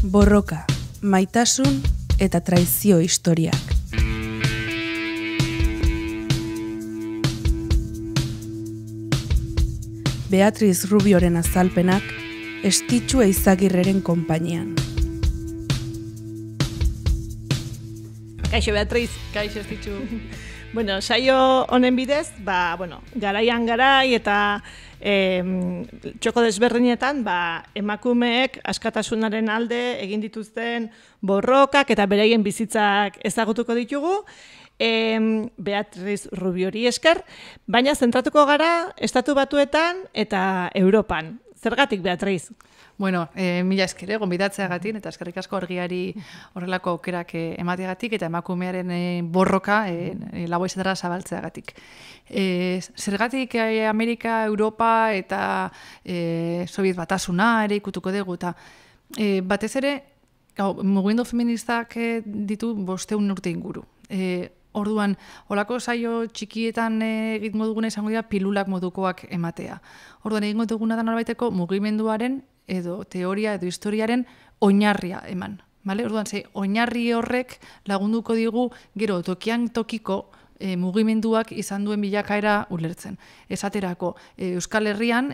Borroka, maitasun eta traizio historiak. Beatriz Rubioren azalpenak Estitxu Eizagirreren konpainian. Kaixo Beatriz. Kaixo Estitxu. Bueno, saio honen bidez, garaian garai eta txoko desberdinetan emakumeek askatasunaren alde egin dituzten borrokak eta beraien bizitzak ezagutuko ditugu. Beatriz Rubiori esker, baina zentratuko gara Estatu Batuetan eta Europan. Zergatik, Beatriz? Bueno, mila esker, gonbidatzeagatik eta eskerrik asko argiari horrelako aukerak emateagatik eta emakumearen borroka laboizetara zabaltzeagatik. Zergatik Amerika, Europa eta Sobiet Batasuna ere ikutuko dugu eta batez ere mugimendu feministak ditu 500 urte inguru. Orduan, holako saio txikietan egingo duguna izango dira pilulak modukoak ematea. Orduan, egingo duguna da norbaiteko mugimenduaren edo teoria edo historiaren oinarria eman. Orduan, oinarri horrek lagunduko digu gero tokian tokiko mugimenduak izan duen bilakaera ulertzen. Esaterako, Euskal Herrian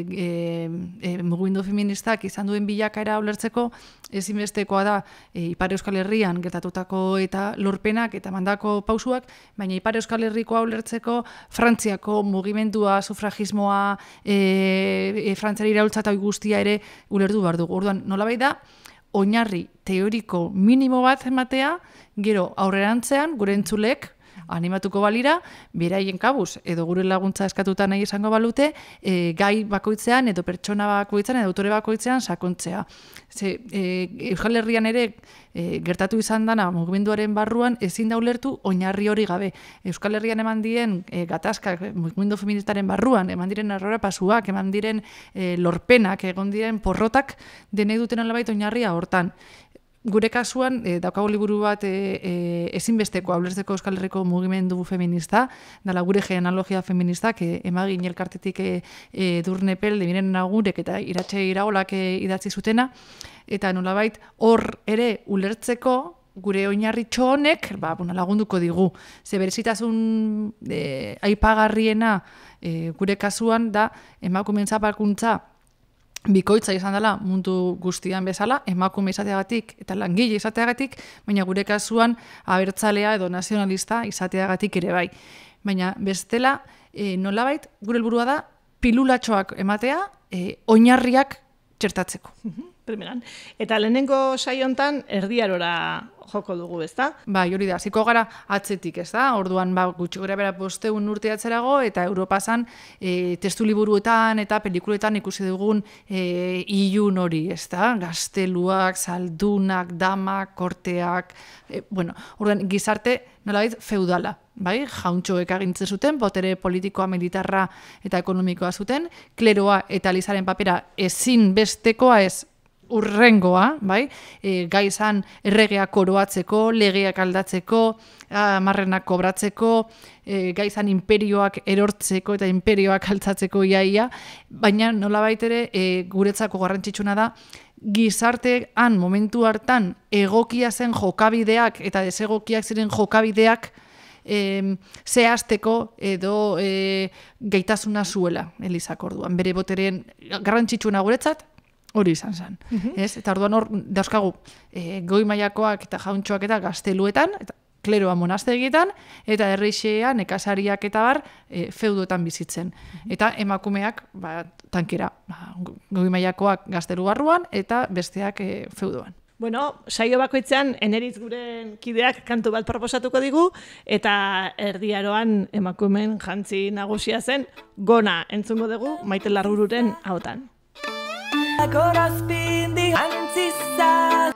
mugimendu feministak izan duen bilakaera ulertzeko ezinbestekoa da Ipar Euskal Herrian gertatutako eta lorpenak eta mandako pausuak, baina Ipar Euskal Herrikoa ulertzeko Frantziako mugimendua, sufragismoa, Frantziari iraultza eta guztia ere ulertu behar dugu. Orduan, nolabait da, oinarri teoriko minimo bat ematea, gero aurrerantzean gure entzulek animatuko balira, beraien kabuz, edo gure laguntza eskatuta nahi izango balute, gai bakoitzean, edo pertsona bakoitzean, edo autore bakoitzean sakontzea. Euskal Herrian ere gertatu izan dana mugimenduaren barruan ezin da ulertu oinarri hori gabe. Euskal Herrian eman diren gatazkak mugimendu feministaren barruan, eman diren arrorapasuak, eman diren lorpenak, egon diren porrotak, denei duten alabait oinarria hortan. Gure kasuan, daukago liburu bat ezinbesteko ulertzeko Euskal Herriko mugimendu feminista, dala gure genealogia feministak, Emagin elkartetik Durnepel, Demiren Nagurek eta Iratxe Iraolak idatzi zutena, eta nolabait hor ere ulertzeko gure oinarritxo honek lagunduko digu. Ze berezitasun aipagarriena gure kasuan da emakumeen zapalkuntza bikoitza izan dela mundu guztian bezala, emakume izateagatik eta langile izateagatik, baina gure kasuan abertzalea edo nazionalista izateagatik ere bai. Baina bestela, nolabait, gure helburua da pilulatxoak ematea, oinarriak txertatzeko. Primeran. Eta lehenengo saio hontan erdiarora joko dugu, ezta? Bai, hori da, hasiko gara atzetik, ezta? Orduan, gutxi gora bera 500 urte atzerago, eta Europazan testu liburuetan eta pelikuletan ikusi dugun ilun hori, ezta? Gazteluak, saldunak, damak, korteak, orduan, gizarte nolabait feudala. Bai, jauntxoek agintzen zuten, botere politikoa, militarra eta ekonomikoa zuten, kleroa eta elizaren papera ezin bestekoa ez urrengoa, bai, gai izan erregea koroatzeko, legeak aldatzeko, marrenak kobratzeko, gai izan imperioak erortzeko eta imperioak altzatzeko iaia, baina nolabait ere guretzako garrantzitsuna da, gizartean momentu hartan egokia zen jokabideak eta desegokiak ziren jokabideak zehazteko edo gaitasuna zuela Elizak orduan. Bere botereen garrantzitsuna guretzat hori izan zen. Eta orduan hor dauzkagu goi mailakoak eta jauntxoak eta gazteluetan, eta kleroa monastegietan, eta erreixean, nekazariak eta bar, feudoetan bizitzen. Eta emakumeak tankera, goi mailakoak gaztelu barruan, eta besteak feudoan. Bueno, saio bakoitzean Eneritz guren kideak kantu bat proposatuko digu, eta erdiaroan emakumeen jantzi nagusia zen, Gona entzungo dugu Maite Larrururen ahotan. Gorazpindi jantzizak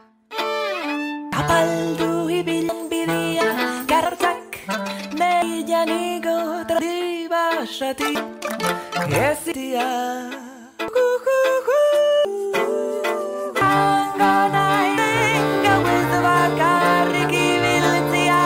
apaldu ibilen bidea gartzak meilan igo tradibasatik ezitia anganaien gauez bakarrik ibiltzia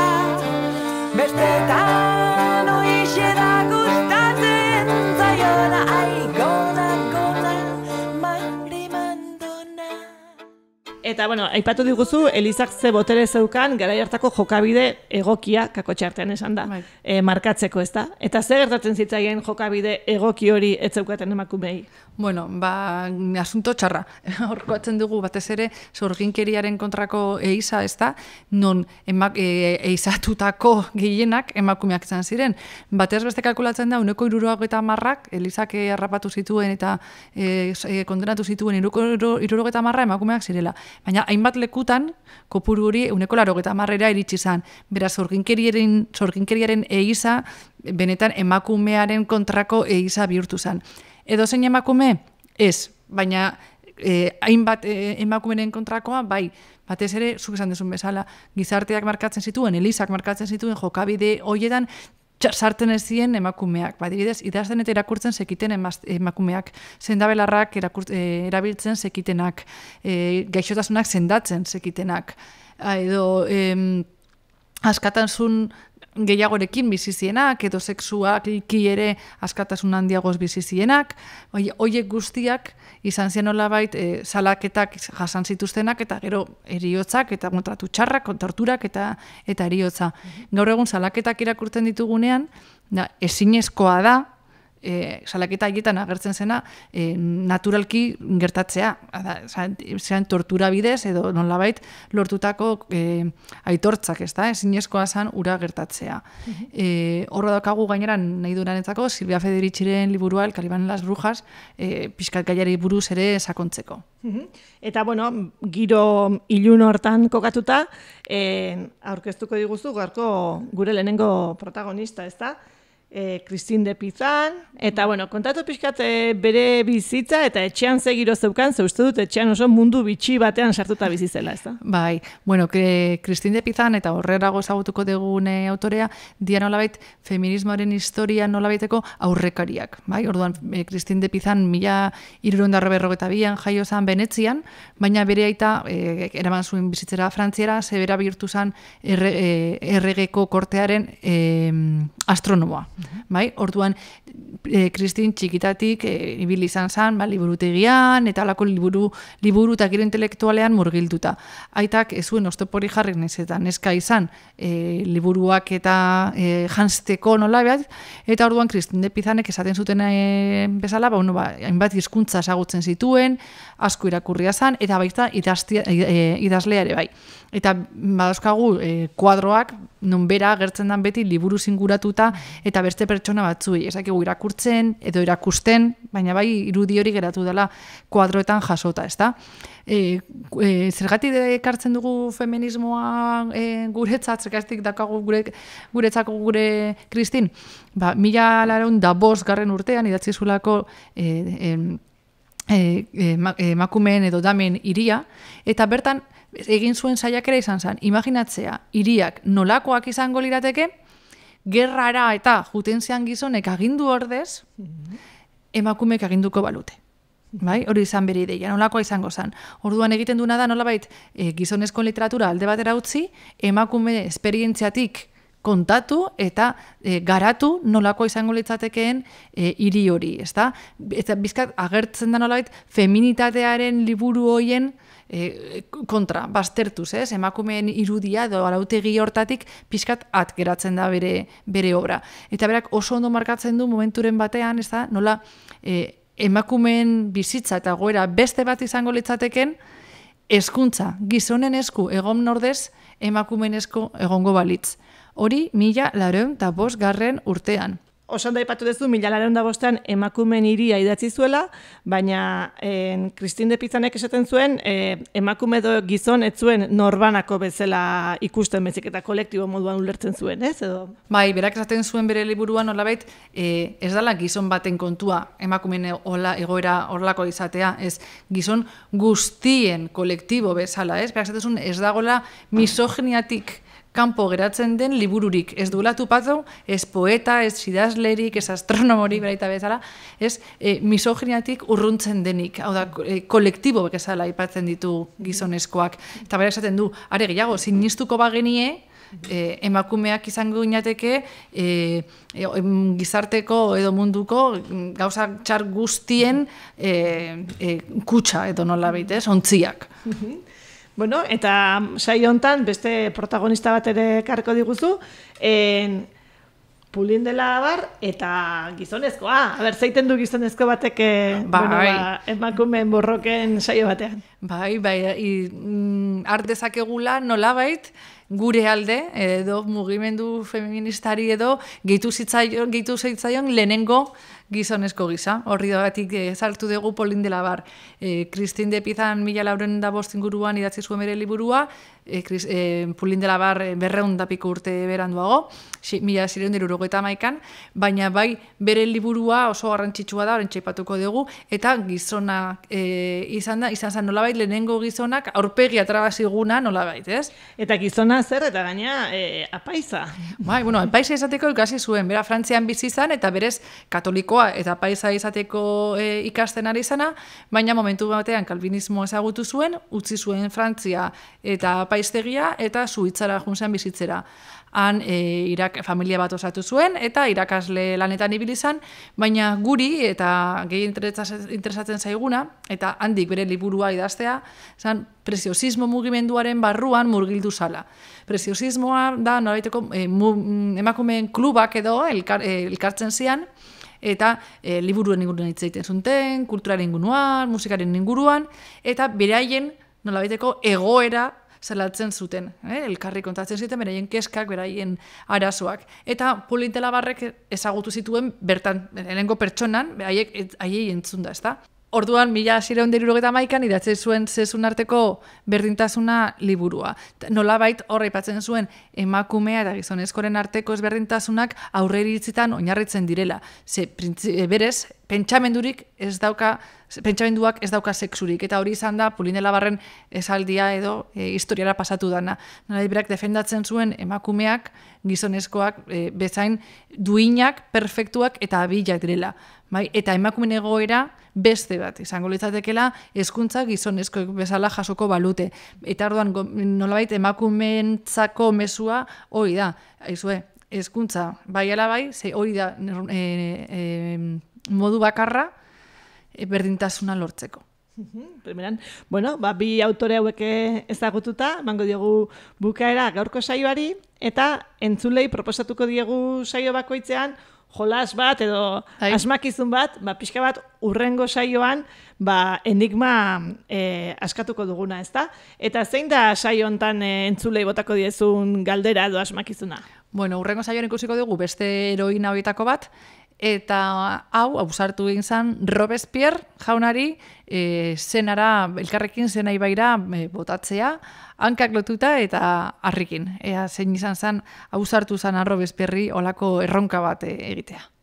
bestetan oixe da gustatzen zaiona Gona Eta, bueno, aipatu diguzu, Elizak ze botere zeukan, garai hartako jokabide egokia, kakotxe artean esan da, markatzeko, ez da? Eta zer gertatzen zitzaien jokabide egoki hori ez zeukaten emakumei? Bueno, asunto txarra. Horkoatzen dugu batez ere sorginkeriaren kontrako eiza, ez da? Non eizatutako gehienak emakumeak izan ziren. Batez beste kalkulatzen da, 70% Elizak harrapatu zituen eta kondenatu zituen 70% emakumeak zirela. Baina hainbat lekutan, kopuru hori 80%ra iritsi zen. Beraz, sorginkeriaren eiza, benetan emakumearen kontrako eiza bihurtu zen. Edozein emakume? Ez, baina hainbat emakumeen kontrakoa, bai, batez ere, zuk esan duzun bezala, gizarteak markatzen zituen, Elizak markatzen zituen jokabide horietan, sartzen ez ziren emakumeak. Adibidez, idazten eta irakurtzen sekiten emakumeak, sendabelarrak erabiltzen sekitenak, gaixotasunak sendatzen sekitenak, edo askatasun gehiagorekin bizizienak, edo sexualki ere askatasun handiagoz bizizienak, horiek guztiak izan zien nolabait salaketak jasan zituztenak, eta gero heriotzak, eta tratu txarrak, torturak eta heriotza. Gaur egun salaketak irakurtzen ditugunean, ezinezkoa da, salaketa haietan agertzen zena naturalki gertatzea. Zean tortura bidez edo nolabait lortutako aitortzak, ez da? Ezinezkoa zen ura gertatzea. Horra daukagu gainera nahi duranentzako Silvia Federiciren liburua El Calibán en las Brujas, pixkat gaiari buruz ere sakontzeko. Eta, bueno, giro ilun hortan kokatuta, aurkeztuko diguzu gaurko gure lehenengo protagonista, ez da? Christine de Pizan, eta, bueno, kontatu pixkat bere bizitza eta etxean zegiro zeukan, ze uste dut etxean oso mundu bitxi batean sartuta bizizela, ez da? Bai, bueno, Christine de Pizan eta horrerago ezagutuko degune autorea, dia nolabait feminismoaren historia nolabaiteko aurrekariak, bai? Orduan, Christine de Pizan 1342an jaio zen Venetzian, baina bere aita eraman zuen bizitzera Frantziara, zebera bihurtu zen erregeko kortearen astronomoa. Bai, orduan Christine txikitatik ibili izan zen, liburutegian eta alako liburu eta giro intelektualean murgilduta. Aitak ez zuen oztopori jarri eta neska izan liburuak eta janzteko nolabait, eta orduan Christine de Pizanek esaten zuten bezala, hainbat hizkuntza ezagutzen zituen, asko irakurria zen, eta baita idazlea ere bai. Eta badauzkagu kuadroak, non bera gertzen dan beti liburu zinguratuta eta beste pertsona batzuei. Ez dakigu irakurtzen edo irakusten, baina bai irudi hori geratu dela kuadroetan jasota, ez da? Zergatik ekartzen dugu feminismoa guretzat, zergatik dakagu guretzako gure Christine? 1905 urtean idatzi zulako emakumeen edo damen hiria, eta bertan egin zuen saiakera izan zen, imaginatzea, hiriak nolakoak izango lirateke, gerrara eta jutenzian gizonek agindu ordez, emakumeek aginduko balute. Bai? Hori izan bere ideia, nolakoa izango zen. Orduan egiten duena da nolabait gizonezko literatura alde batera utzi, emakume esperientziatik kontatu eta garatu nolako izango litzatekeen hiri hori, ezta? Eta bizkat agertzen da nolabait feminitatearen liburu hoien kontra, baztertuz, ez? Emakumeen irudia edo arautegi hortatik pixkat geratzen da bere obra. Eta berak oso ondo markatzen du momenturen batean, ez da, nola emakumeen bizitza eta goera beste bat izango litzateken hezkuntza gizonen esku egon ordez emakumeen esku egongo balitz. Hori 1905 urtean. Oso ondo aipatu duzu 1905 emakumeen hiria idatzi zuela, baina Christine de Pizanek esaten zuen emakume edo gizon ez zuen norbanako bezala ikusten bezik eta kolektibo moduan ulertzen zuen, ez? Edo? Bai, berak esaten zuen bere liburuan nolabait ez dela gizon baten kontua emakumeen egoera horlako izatea, ez gizon guztien kolektibo bezala, ez? Berak esaten zuen ez dagoela misoginiatik kanpo geratzen den libururik, ez duela tupatu, ez poeta, ez idazlerik, ez astronomori, beraita bezala, ez misoginiatik urruntzen denik, hau da, kolektibo bezala aipatzen ditu gizonezkoak. Eta bera esaten du, are gehiago, sinistuko bagenie, emakumeak izango inateke gizarteko edo munduko gauza txar guztien kutsa edo nola baita, ontziak. Bueno, eta saio hontan beste protagonista bat ere ekarriko diguzu, Pulin de la Bar eta gizonezkoa. A ber, zeiten du gizonezko batek emakumeen borroken saio batean. Bai, art dezakegula nolabait gure alde edo mugimendu feministari edo gehitu zitzaion lehenengo gizonezko gisa. Horri dagatik sartu dugu Polin de la Bar. Kristin de Pizan 1405 inguruan idatzi zuen bere liburua, Polin de la Bar 200 piko urte beranduago, 1671an, baina bai bere liburua oso garrantzitsua da, oraintxe aipatuko dugu, eta gizona izan zen nolabait lehenengo gizonak aurpegia trabaziguna nolabait, ez? Eta gizona zer eta gaina apaiza. Bai, bueno, apaiza izateko ikasi zuen, bera Frantzian bizi izan eta berez katolikoa eta apaiza izateko ikasten ari zana, baina momentu batean kalbinismo ezagutu zuen, utzi zuen Frantzia eta apaiztegia eta Suitzara junzean bizitzera. Han familia bat osatu zuen eta irakasle lanetan ibili izan, baina guri eta gehi interesatzen zaiguna eta handik bere liburua idaztea, zan preziosismo mugimenduaren barruan murgildu zala. Preziosismoa da nolabaiteko emakumeen klubak edo elkartzen zian, eta liburuen inguruan hitz egiten zuten, kulturaren inguruan, musikaren inguruan, eta beraien nolabaiteko egoera zelatzen zuten, elkarri kontatzen zuten, beraien keskak, beraien arazoak. Eta Polin de la Barrek ezagutu zituen bertan, lehenengo pertsonan, haiei entzunda, ezta? Orduan, 1671an idatzi zuen zezun arteko berdintasuna liburua. Nolabait horra aipatzen zuen emakumea eta gizonezkoren arteko ezberdintasunak aurreiritzitan oinarritzen direla. Berez, pentsamenduak ez dauka sexurik, eta hori izan da Polin de la Barren esaldia edo historiara pasatu dana. Nolabait berak defendatzen zuen emakumeak, gizonezkoak bezain duinak, perfektuak eta abilak direla. Bai, eta emakumeen egoera beste bat, izango litzatekela hezkuntza gizonezkoek bezala jasoko balute. Eta orduan nolabait emakumeentzako mezua hori da. Aizue, hezkuntza bai ala bai, hori da modu bakarra berdintasuna lortzeko. Primeran, bueno, bi autore hauek ezagututa, emango diogu bukaera gaurko saioari, eta entzulei proposatuko diegu saio bakoitzean jolas bat edo asmakizun bat, pixka bat urrengo saioan enigma askatuko duguna, ezta? Eta zein da saio hontan entzulei botako diezun galdera edo asmakizuna? Bueno, urrengo saioan ikusiko dugu beste heroina horietako bat, eta hau ausartu egin zen Robespierre jaunari elkarrekin zena ibaira botatzea, hankak lotuta eta harrikin. Zein izan zen ausartu zen Robespierre olako erronka bat egitea.